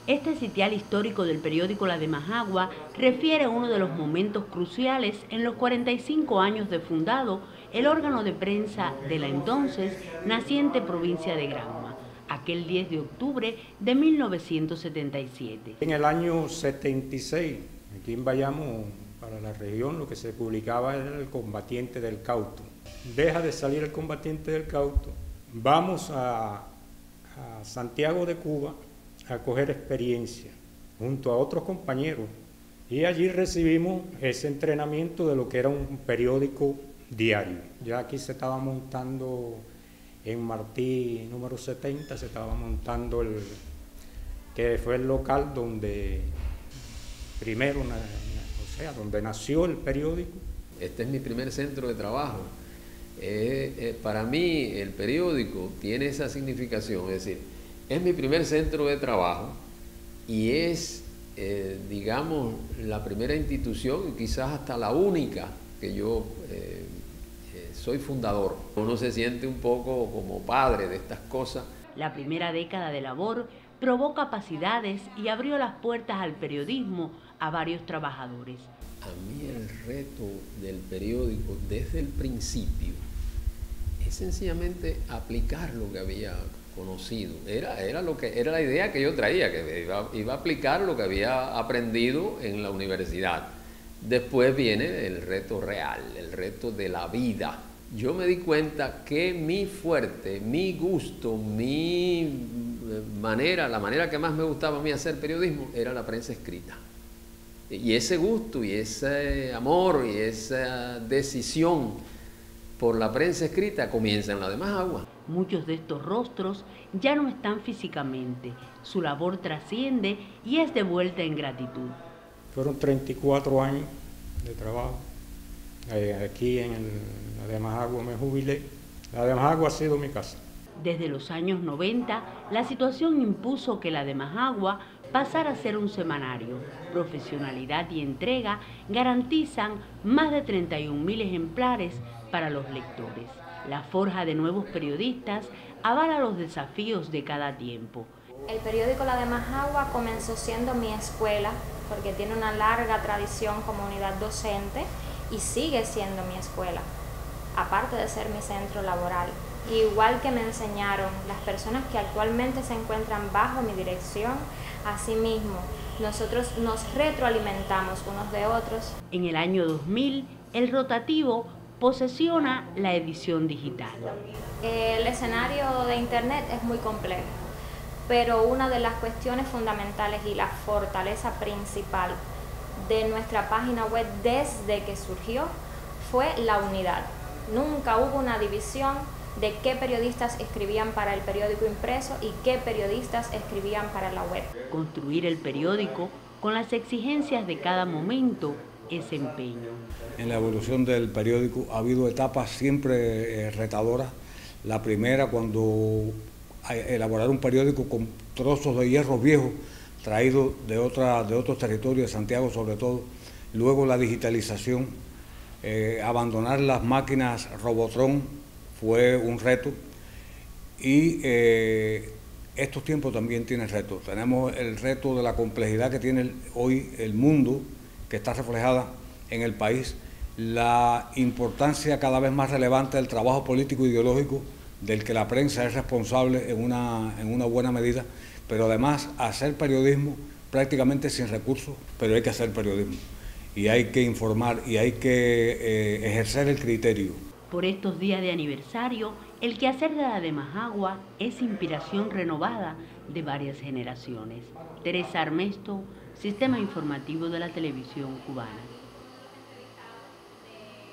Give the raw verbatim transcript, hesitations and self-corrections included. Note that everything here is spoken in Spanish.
Este sitial histórico del periódico La de Majagua refiere a uno de los momentos cruciales en los cuarenta y cinco años de fundado el órgano de prensa de la entonces naciente provincia de Granma, aquel diez de octubre de mil novecientos setenta y siete. En el año setenta y seis, aquí en Bayamo, para la región, lo que se publicaba era el Combatiente del Cauto. Deja de salir el Combatiente del Cauto, vamos a, a Santiago de Cuba a coger experiencia junto a otros compañeros y allí recibimos ese entrenamiento de lo que era un periódico diario. Ya aquí se estaba montando en Martí número setenta, se estaba montando el que fue el local donde primero, o sea, donde nació el periódico. Este es mi primer centro de trabajo. Eh, eh, para mí el periódico tiene esa significación, es decir, es mi primer centro de trabajo y es, eh, digamos, la primera institución y quizás hasta la única que yo eh, eh, soy fundador. Uno se siente un poco como padre de estas cosas. La primera década de labor probó capacidades y abrió las puertas al periodismo a varios trabajadores. A mí el reto del periódico desde el principio es sencillamente aplicar lo que había conocido. Era, era, lo que, era la idea que yo traía, que iba, iba a aplicar lo que había aprendido en la universidad. Después viene el reto real, el reto de la vida. Yo me di cuenta que mi fuerte, mi gusto, mi manera, la manera que más me gustaba a mí hacer periodismo era la prensa escrita. Y ese gusto y ese amor y esa decisión por la prensa escrita comienza en La de Majagua. Muchos de estos rostros ya no están físicamente, su labor trasciende y es devuelta en gratitud. Fueron treinta y cuatro años de trabajo. Eh, aquí en el, La de Majagua me jubilé. La de Majagua ha sido mi casa. Desde los años noventa, la situación impuso que La de Majagua pasara a ser un semanario. Profesionalidad y entrega garantizan más de treinta y un mil ejemplares para los lectores. La forja de nuevos periodistas avala los desafíos de cada tiempo. El periódico La de Majagua comenzó siendo mi escuela porque tiene una larga tradición como unidad docente y sigue siendo mi escuela, aparte de ser mi centro laboral. Igual que me enseñaron las personas que actualmente se encuentran bajo mi dirección, asimismo, nosotros nos retroalimentamos unos de otros. En el año dos mil, el rotativo posesiona la edición digital. El escenario de Internet es muy complejo, pero una de las cuestiones fundamentales y la fortaleza principal de nuestra página web desde que surgió fue la unidad. Nunca hubo una división de qué periodistas escribían para el periódico impreso y qué periodistas escribían para la web. Construir el periódico con las exigencias de cada momento es empeño. En la evolución del periódico ha habido etapas siempre eh, retadoras. La primera, cuando elaborar un periódico con trozos de hierro viejos traídos de, otra, de otros territorios, de Santiago sobre todo. Luego la digitalización, eh, abandonar las máquinas Robotron fue un reto y eh, estos tiempos también tienen retos. Tenemos el reto de la complejidad que tiene hoy el mundo, que está reflejada en el país, la importancia cada vez más relevante del trabajo político e ideológico del que la prensa es responsable en una, en una buena medida, pero además hacer periodismo prácticamente sin recursos, pero hay que hacer periodismo y hay que informar y hay que eh, ejercer el criterio. Por estos días de aniversario, el quehacer de La de Majagua es inspiración renovada de varias generaciones. Teresa Armesto, Sistema Informativo de la Televisión Cubana.